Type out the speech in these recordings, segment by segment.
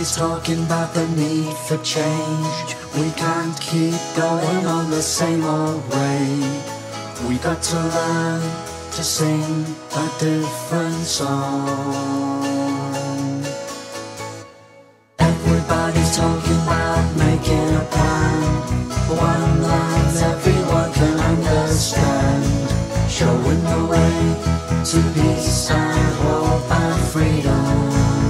Everybody's talking about the need for change. We can't keep going on the same old way. We got to learn to sing a different song. Everybody's talking about making a plan, one that everyone can understand, showing the way to peace and hope and freedom.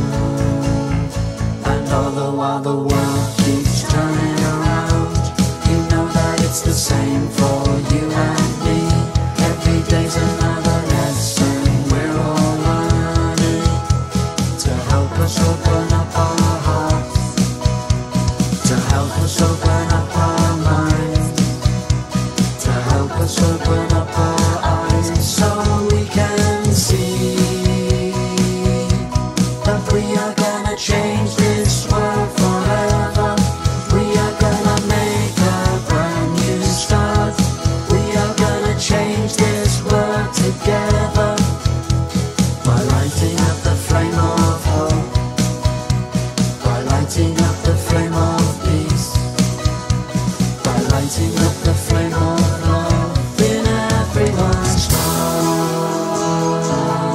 And all the while the world keeps turning around, you know that it's the same for you and me. Every day's another lesson we're all learning, to help us open up our hearts, to help us open up our minds, to help us open up our eyes, so we can see that we are gonna change this world forever. We are gonna make a brand new start. We are gonna change this world together, by lighting up the flame of hope, by lighting up the flame of peace, by lighting up the flame of love in everyone's heart.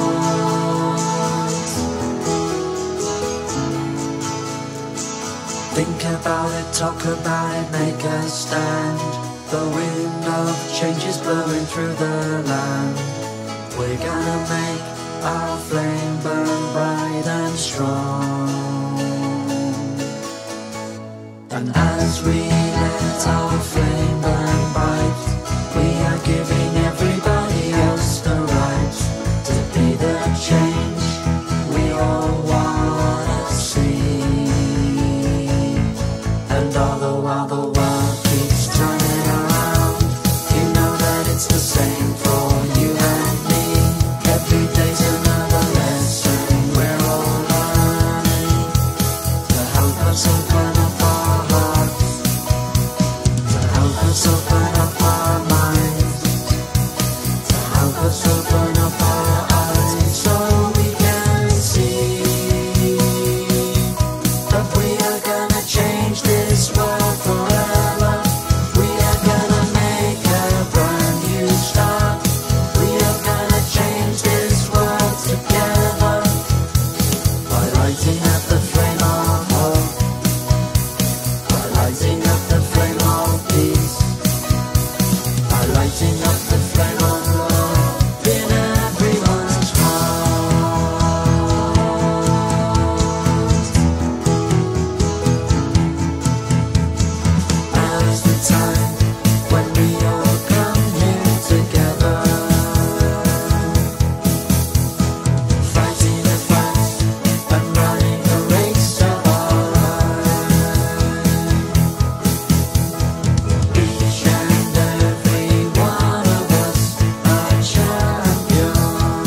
Think about it, talk about it, make a stand. The wind of change is blowing through the land. We're gonna make our flame burn bright and strong. And as we let our flame burn bright, we are giving everybody else the right to be the change we all wanna see. And all the while the world keeps turning around, you know that it's the same for you and me. Every day's another lesson we're all learning, to help us open up our hearts, to help us open up our minds, to help us open up our eyes, so we can see that we are gonna change this world forever. We are gonna make a brand new start. We are gonna change this world together, by lighting up the flame of hope, by lighting up the flame of peace, by lighting up the flame of love in everyone's heart. Now is the time when we all come here together, fighting the fight and running the race of our life. Each and every one of us a champion.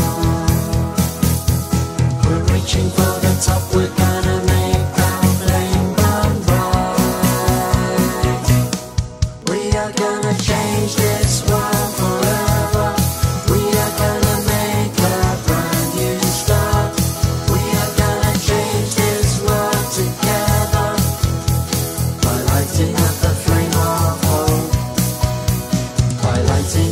We're reaching for the top, we're gonna make our flame burn bright. We are gonna change this world forever. We are gonna make a brand new start. We are gonna change this world together, by lighting up the flame of hope, by lighting